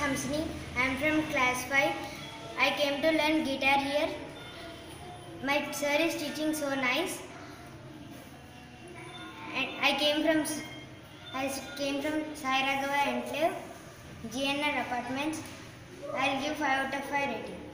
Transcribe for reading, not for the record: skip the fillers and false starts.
Hamsini. I am from class 5. I came to learn guitar here. My sir is teaching so nice. And I came from Sai Raghava Enclave, GNR Apartments. I'll give 5 out of 5 rating.